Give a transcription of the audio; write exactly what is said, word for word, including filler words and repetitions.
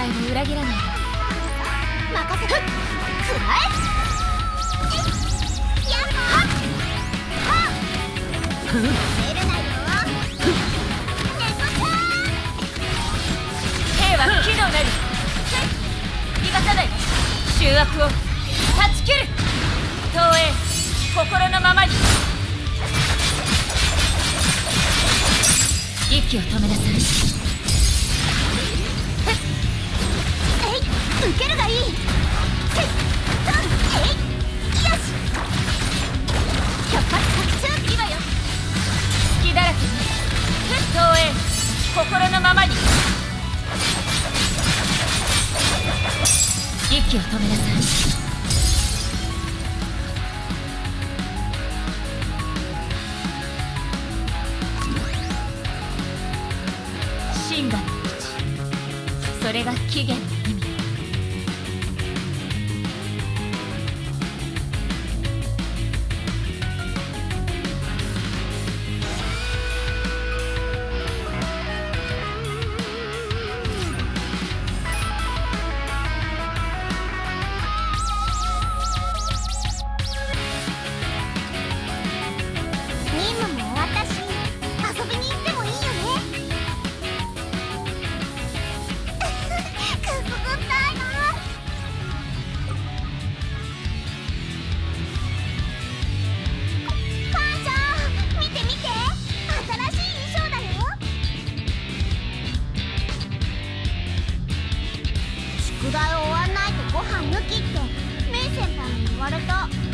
いも裏切らない。 任せて。くらえ。やっはっはっ。出るなよ。 兵は機能なり。逃がさない。醜悪を断ち切る。投影心のままに。息を止めなさい。 えい、受けるがいい。せい、と、えい、よし。百発百中。 今よ。隙だらけに。投影心のままに。息を止めなさい。真がの口、それが起源の意味。 任務も終わったし、遊びに行ってもいいよね。くすぐったいな。母ちゃん、見て見て、新しい衣装だよ。宿題終わんないとご飯抜きってメイ先輩に言われた。